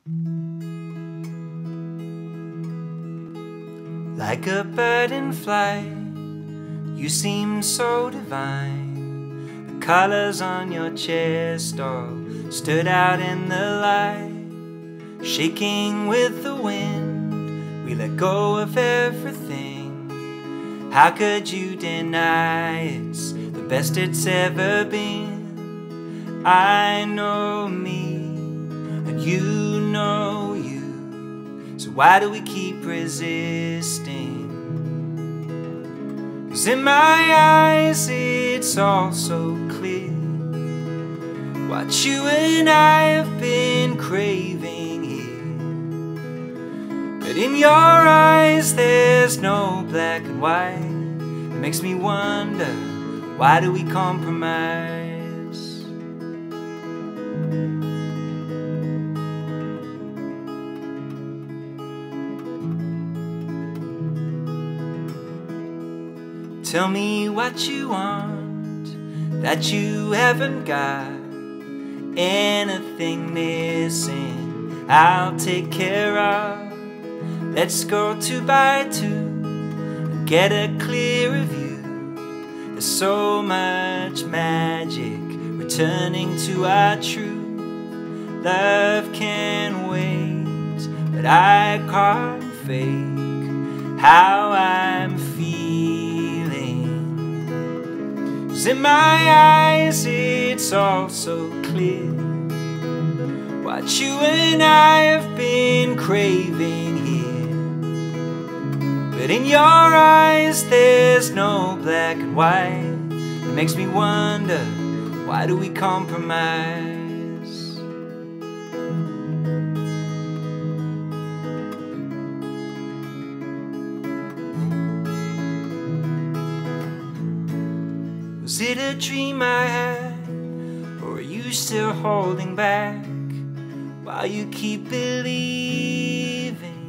Like a bird in flight, you seem so divine. The colors on your chest all stood out in the light. Shaking with the wind, we let go of everything. How could you deny it's the best it's ever been? I know me, and you know you. So why do we keep resisting? 'Cause in my eyes it's all so clear what you and I have been craving here. But in your eyes there's no black and white. It makes me wonder, why do we compromise? Tell me what you want that you haven't got. Anything missing, I'll take care of. Let's go 2 by 2 and get a clearer view. There's so much magic returning to our truth. Love can wait, but I can't fake how I'm feeling. 'Cause in my eyes it's all so clear what you and I have been craving here. But in your eyes there's no black and white. It makes me wonder, why do we compromise? Was it a dream I had, or are you still holding back while you keep believing?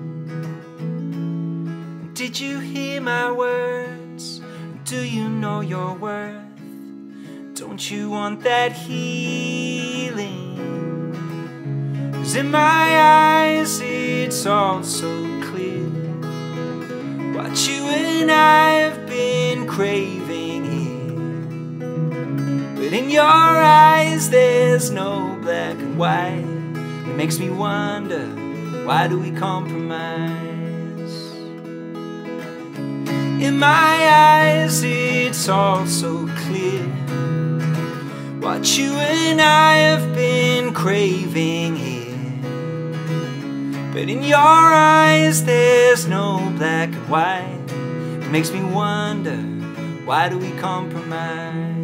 Did you hear my words? Do you know your worth? Don't you want that healing? 'Cause in my eyes it's all so clear what you and I have been craving here. But in your eyes there's no black and white. It makes me wonder, why do we compromise? In my eyes it's all so clear what you and I have been craving here. But in your eyes there's no black and white. It makes me wonder, why do we compromise?